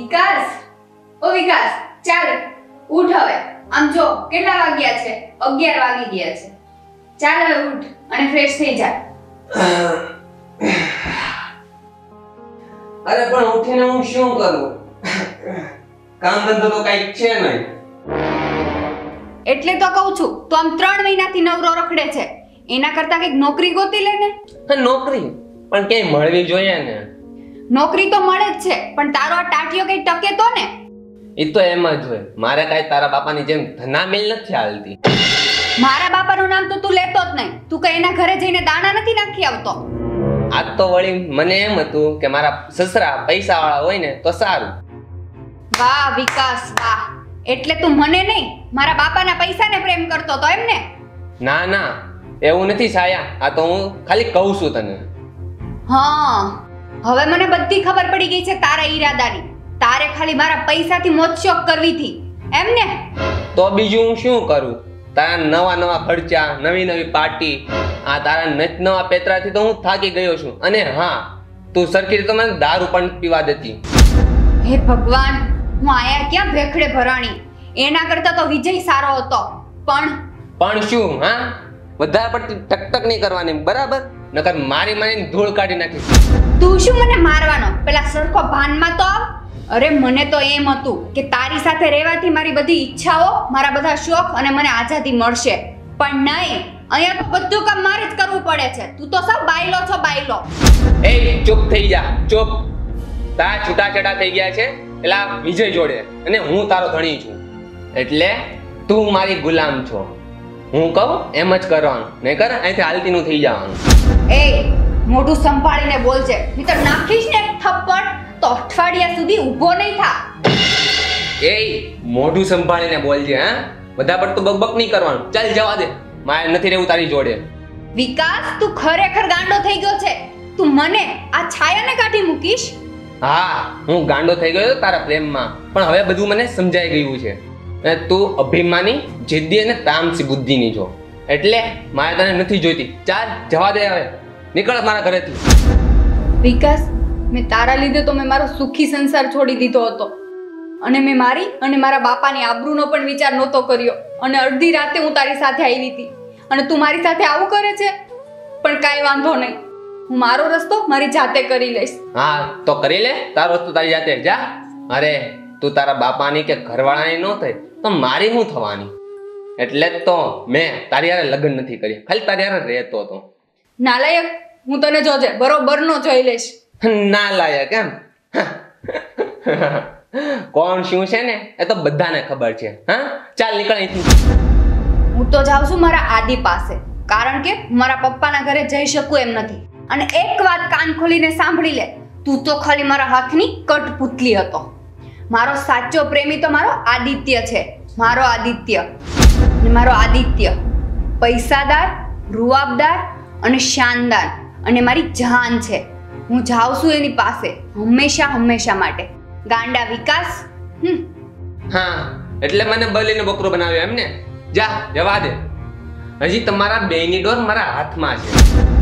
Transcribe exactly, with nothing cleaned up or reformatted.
વિકાસ, ઓ વિકાસ, ચાલ ઉઠ હવે. આમ જો કેટલા વાગ્યા છે? અગિયાર વાગી ગયા છે. ચાલ હવે ઉઠ અને ફ્રેશ થઈ જા. અરે પણ ઉઠીને હું શું કરું? કામ ધંધો તો કઈ છે નહીં. એટલે તો કહું છું, તો આમ ત્રણ મહિનાથી નવરો રખડે છે. એના કરતા કઈક નોકરી ગોતી લે ને. નોકરી પણ ક્યાંય મળવી જોઈએ ને. નોકરી તો મળે જ છે, પણ તારો આ ટાટિયો કઈ ટકે તો ને. એ તો એમ જ હોય. મારે કાઈ તારા બાપાની જેમ ધનામિલ નથી હાલતી. મારા બાપાનું નામ તો તું લેતો જ નહીં. તું કઈ એના ઘરે જઈને દાણા નથી નાખી આવતો. આજ તો વળી મને એમ હતું કે મારા સસરા પૈસા વાળા હોય ને તો સારું. વાહ વિકાસ વાહ. એટલે તું મને નહીં, મારા બાપાના પૈસાને પ્રેમ કરતો તો એમ ને? ના ના, એવું નથી સાયા. આ તો હું ખાલી કહું છું તને. હા, હવે મને બધી ખબર પડી ગઈ છે તારા ઈરાદાની. તારે ખાલી મારા પૈસાથી મોજશોખ કરવી હતી એમ ને? તો બીજું હું શું કરું? તારા નવા નવા ખર્ચા, નવી નવી પાર્ટી, આ તારા નચ નવા પેતરાથી તો હું થાકી ગયો છું. અને હા, તું સરખી રીતે મને દારૂ પણ પીવા દેતી. હે ભગવાન, હું આયા ક્યાં ભેખડે ભરાણી. એના કરતા તો વિજય સારો હતો. પણ પણ શું? હા, વધારે પડતી ટકટક નહીં કરવાની, બરાબર? નકર મારી મારીને ધૂળ કાઢી નાખીશ. તું શું મને મારવાનો? પેલા સરખો ભાનમાં તો આવ. અરે મને તો એમ હતું કે તારી સાથે રહેવાથી મારી બધી ઈચ્છાઓ, મારા બધા શોખ અને મને આઝાદી મળશે. પણ નહીં, અહીંયા તો બધું કામ મારે જ કરવું પડે છે. તું તો સબ બાયલો છો, બાયલો. એ ચૂપ થઈ જા, ચૂપ. તારા છૂટાછેડા થઈ ગયા છે પેલા વિજય જોડે, અને હું તારો ધણી છું. એટલે તું મારી ગુલામ છો. હું કહું એમ જ કરવાનું, નહીંતર અહીંથી હાલતીનું થઈ જવાનું. એ મોઢું સંભાળીને બોલજે, નહીંતર નાખીશ ને થપ્પડ તો અઠવાડિયા સુધી ઊભો નહીં થા. એ મોઢું સંભાળીને બોલજે. હા, બધા પડતું બકબક નહીં કરવાનું. ચાલ જવા દે, મારે નથી રહેવું તારી જોડે. વિકાસ, તું ખરેખર ગાંડો થઈ ગયો છે. તું મને આ છાયાને કાઢી મૂકીશ? હા, હું ગાંડો થઈ ગયો તારા પ્રેમમાં, પણ હવે બધું મને સમજાઈ ગયું છે. અને તું અભિમાની, જિદ્દી અને તામસી બુદ્ધિની છો. એટલે મારે તને નથી જોઈતી. ચાલ જવા દે, હવે નીકળ મારા ઘરેથી. વિકાસ, મેં તારા લીધે તો મેં મારો સુખી સંસાર છોડી દીધો હતો, અને મેં મારી અને મારા બાપાની આબરૂનો પણ વિચાર નહોતો કર્યો. અને અડધી રાતે હું તારી સાથે આવી હતી, અને તું મારી સાથે આવું કરે છે. પણ કાંઈ વાંધો નહીં, હું મારો રસ્તો મારી જાતે કરી લઈશ. હા, તો કરી લે તારો રસ્તો તારી જાતે. જા. અરે તું તારા બાપાની કે ઘરવાળાની ન થઈ તો મારી શું થવાની? એટલે જ તો મેં તારી હારે લગ્ન નથી કર્યા, ખાલી તારી હારે રહેતો હતો. નાલાયક, હું તને જોજે બરોબર નો જોઈ લઈશ. ના લાયક એમ? કોણ શું છે ને એ તો બધાને ખબર છે. હા, ચાલ નીકળ અહીંથી. હું તો જાઉં છું મારા આદિ પાસે, કારણ કે હું મારા પપ્પાના ઘરે જઈ શકું એમ નથી. અને એક વાત કાન ખોલીને સાંભળી લે, તું તો ખાલી મારા હાથની કઠપુતલી હતો. મારો સાચો પ્રેમી તો મારો આદિત્ય છે. મારો આદિત્ય અને મારો આદિત્ય પૈસાદાર, રૂઆબદાર અને શાનદાર અને મારી જાન છે. હું જાઉં છું એની પાસે હંમેશા હંમેશા માટે. ગાંડા વિકાસ. હમ હા, એટલે મને બલીનો બકરો બનાવ્યો એમ ને? જા, જવા દે. હજી તમારા બેયની ડોર મારા હાથમાં છે.